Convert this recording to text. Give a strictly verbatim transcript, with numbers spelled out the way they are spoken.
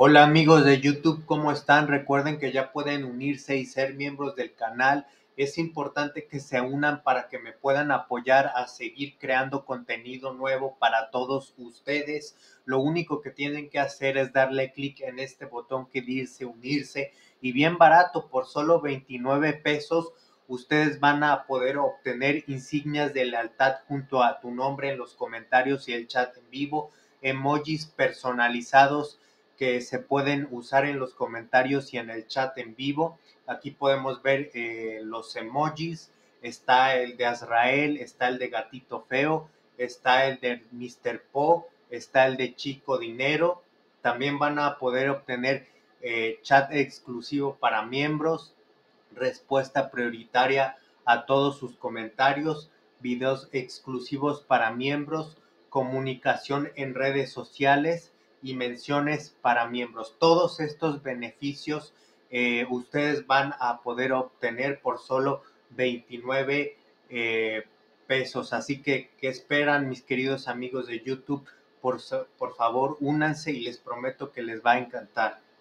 Hola amigos de YouTube, ¿cómo están? Recuerden que ya pueden unirse y ser miembros del canal. Es importante que se unan para que me puedan apoyar a seguir creando contenido nuevo para todos ustedes. Lo único que tienen que hacer es darle clic en este botón que dice unirse y bien barato, por solo veintinueve pesos, ustedes van a poder obtener insignias de lealtad junto a tu nombre en los comentarios y el chat en vivo, emojis personalizados que se pueden usar en los comentarios y en el chat en vivo. Aquí podemos ver eh, los emojis, está el de Azrael, está el de Gatito Feo, está el de mister Po, está el de Chico Dinero. También van a poder obtener eh, chat exclusivo para miembros, respuesta prioritaria a todos sus comentarios, videos exclusivos para miembros, comunicación en redes sociales y menciones para miembros. Todos estos beneficios eh, ustedes van a poder obtener por solo veintinueve eh, pesos. Así que, ¿qué esperan mis queridos amigos de YouTube? Por, por favor, únanse y les prometo que les va a encantar.